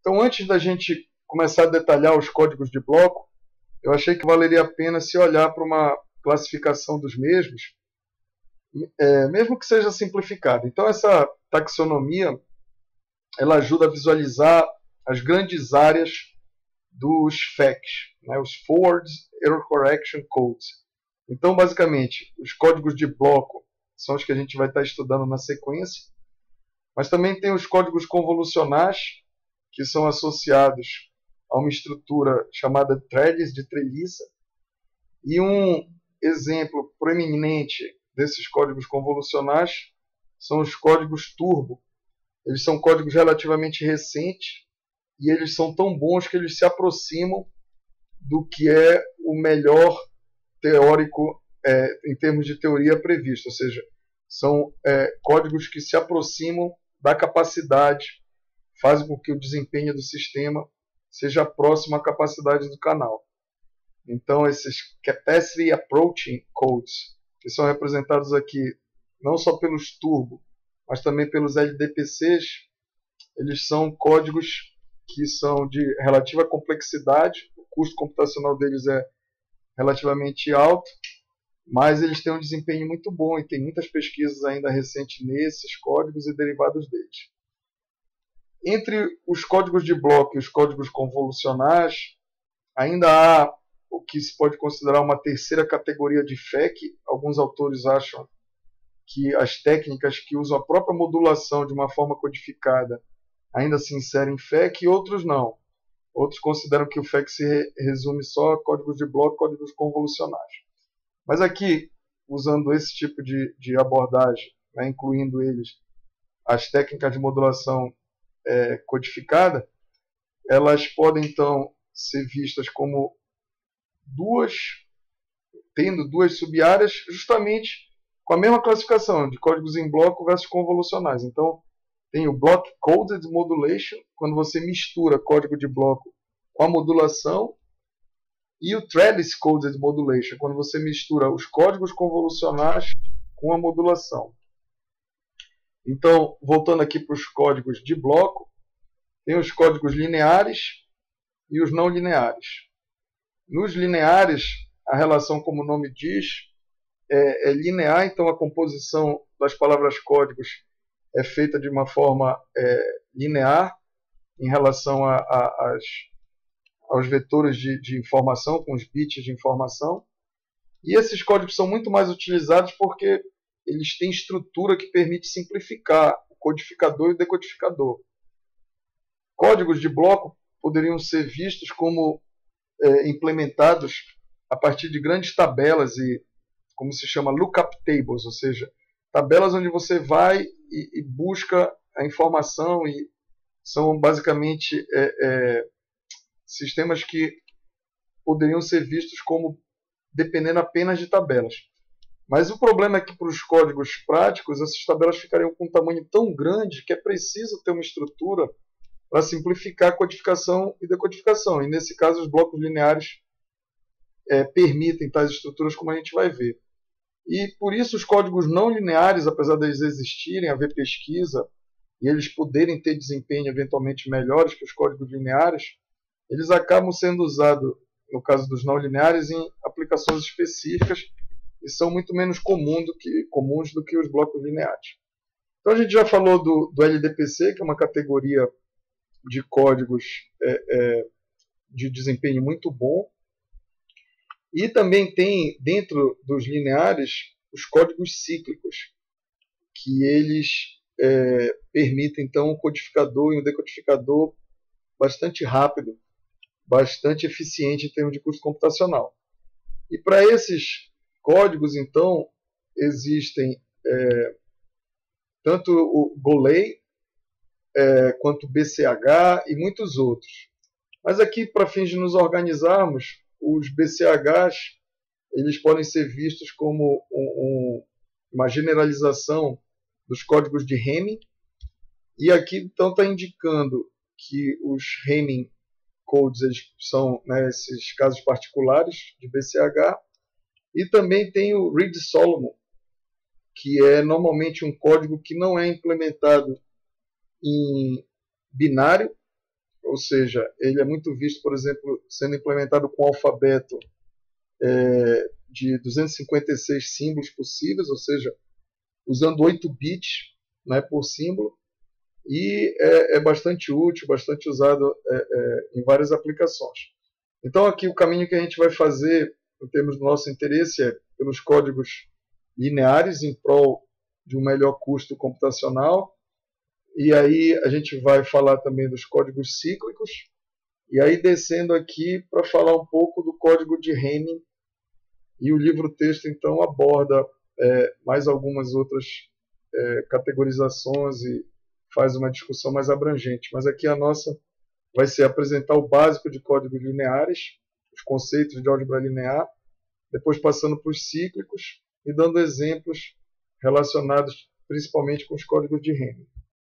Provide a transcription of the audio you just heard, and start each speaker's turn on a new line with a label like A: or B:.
A: Então, antes da gente começar a detalhar os códigos de bloco, eu achei que valeria a pena se olhar para uma classificação dos mesmos, mesmo que seja simplificada. Então, essa taxonomia ela ajuda a visualizar as grandes áreas dos FECs, né, os Forward Error Correction Codes. Então, basicamente, os códigos de bloco são os que a gente vai estar estudando na sequência, mas também tem os códigos convolucionais, que são associados a uma estrutura chamada threads de treliça. E um exemplo proeminente desses códigos convolucionais são os códigos turbo. Eles são códigos relativamente recentes e eles são tão bons que eles se aproximam do que é o melhor teórico em termos de teoria previsto, ou seja, são códigos que se aproximam da capacidade, fazem com que o desempenho do sistema seja próximo à capacidade do canal. Então, esses Capacity Approaching Codes, que são representados aqui não só pelos turbo, mas também pelos LDPCs, eles são códigos que são de relativa complexidade, o custo computacional deles é relativamente alto, mas eles têm um desempenho muito bom e tem muitas pesquisas ainda recentes nesses códigos e derivados deles. Entre os códigos de bloco e os códigos convolucionais, ainda há o que se pode considerar uma terceira categoria de FEC. Alguns autores acham que as técnicas que usam a própria modulação de uma forma codificada ainda se inserem em FEC, e outros não. Outros consideram que o FEC se resume só a códigos de bloco e códigos convolucionais. Mas aqui, usando esse tipo de abordagem, né, incluindo eles as técnicas de modulação codificada, elas podem então ser vistas como tendo duas sub-áreas, justamente com a mesma classificação de códigos em bloco versus convolucionais. Então, tem o Block Coded Modulation, quando você mistura código de bloco com a modulação, e o Trellis Coded Modulation, quando você mistura os códigos convolucionais com a modulação. Então, voltando aqui para os códigos de bloco, tem os códigos lineares e os não lineares. Nos lineares, a relação, como o nome diz, é linear, então a composição das palavras códigos é feita de uma forma linear em relação aos vetores de informação, com os bits de informação. E esses códigos são muito mais utilizados porque eles têm estrutura que permite simplificar o codificador e o decodificador. Códigos de bloco poderiam ser vistos como implementados a partir de grandes tabelas e, como se chama, lookup tables, ou seja, tabelas onde você vai e busca a informação, e são basicamente sistemas que poderiam ser vistos como dependendo apenas de tabelas. Mas o problema é que para os códigos práticos, essas tabelas ficariam com um tamanho tão grande que é preciso ter uma estrutura para simplificar a codificação e decodificação. E nesse caso, os blocos lineares permitem tais estruturas, como a gente vai ver. E por isso os códigos não lineares, apesar deles existirem, haver pesquisa, e eles poderem ter desempenho eventualmente melhores que os códigos lineares, eles acabam sendo usados, no caso dos não lineares, em aplicações específicas e são muito menos comuns do que os blocos lineares. Então a gente já falou do LDPC, que é uma categoria de códigos de desempenho muito bom. E também tem, dentro dos lineares, os códigos cíclicos, que eles permitem, então, um codificador e um decodificador bastante rápido, bastante eficiente em termos de custo computacional. E para esses códigos, então, existem tanto o Golay quanto o BCH e muitos outros. Mas aqui, para fins de nos organizarmos, os BCHs eles podem ser vistos como uma generalização dos códigos de Hamming. E aqui, então, está indicando que os Hamming codes eles são, né, esses casos particulares de BCH. E também tem o Reed-Solomon, que é normalmente um código que não é implementado em binário, ou seja, ele é muito visto, por exemplo, sendo implementado com alfabeto de 256 símbolos possíveis, ou seja, usando 8 bits, né, por símbolo, e é bastante útil, bastante usado em várias aplicações. Então aqui o caminho que a gente vai fazer, em termos do nosso interesse, é pelos códigos lineares em prol de um melhor custo computacional, e aí a gente vai falar também dos códigos cíclicos, e aí descendo aqui para falar um pouco do código de Hamming, e o livro-texto então aborda mais algumas outras categorizações e faz uma discussão mais abrangente. Mas aqui a nossa vai ser apresentar o básico de códigos lineares, os conceitos de álgebra linear, depois passando para os cíclicos e dando exemplos relacionados principalmente com os códigos de Hamming.